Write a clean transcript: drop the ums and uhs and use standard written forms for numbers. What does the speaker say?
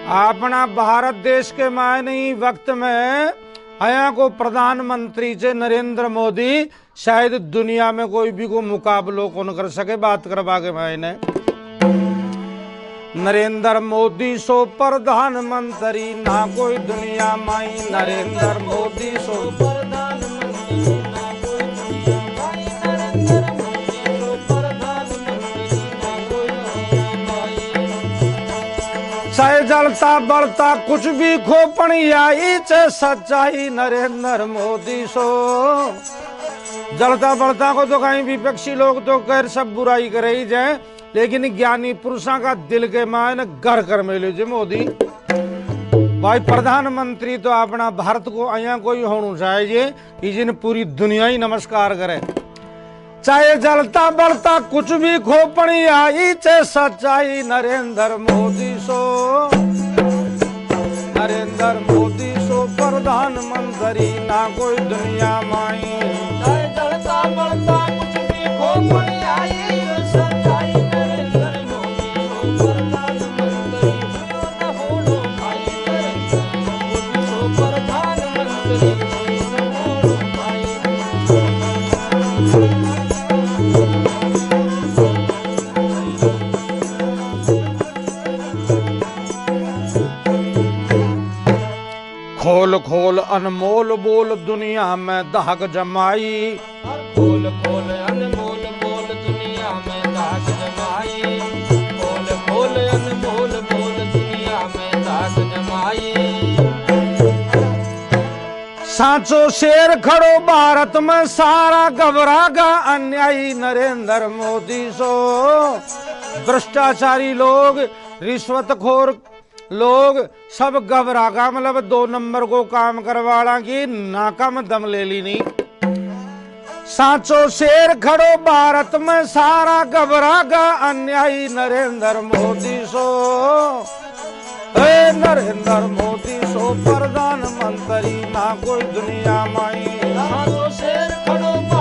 अपना भारत देश के मायने ही वक्त में आया को प्रधानमंत्री से नरेंद्र मोदी शायद दुनिया में कोई भी को मुकाबलो कौन कर सके बात करवा के मायने। नरेंद्र मोदी सो प्रधानमंत्री ना कोई दुनिया माई। नरेंद्र मोदी सो प्रधानमंत्री ना कोई दुनिया माई। नरेंद्र मोदी सो प्रधानमंत्री ना कोई दुनिया माई। चाहे जलता बढ़ता कुछ भी खोपण आई चे सच्चाई। नरेंद्र मोदी सो जलता बढ़ता को तो कहीं विपक्षी लोग तो कर सब बुराई करे ही जाए, लेकिन ज्ञानी पुरुषों का दिल के मान घर कर में लीजिए मोदी भाई। प्रधानमंत्री तो अपना भारत को अया कोई होना चाहिए जिन पूरी दुनिया ही नमस्कार करे। चाहे जलता बढ़ता कुछ भी खोपणी आई चे सच्चाई। नरेंद्र मोदी सो नरेंद्र मोदी सो प्रधानमंत्री ना कोई दुनिया माई। चाहे जलता बढ़ता कुछ भी खोपणी आई सच्चाई। खोल खोल अनमोल बोल दुनिया में दाग जमाई। खोल खोल अनमोल बोल दुनिया में दाग जमाई। खोल खोल अनमोल बोल दुनिया में दाग जमाई। सांचो शेर खड़ो भारत में सारा घबरागा अन्यायी। नरेंद्र मोदी सो भ्रष्टाचारी लोग रिश्वतखोर लोग सब घबरागा, मतलब 2 नंबर को काम करवाना की नाकाम दम ले ली नहीं। सांचो शेर खड़ो भारत में सारा घबरागा अन्यायी। नरेंद्र मोदी सो नरेंद्र मोदी सो प्रधानमंत्री ना कोई दुनिया माई। सांचो शेर खड़ो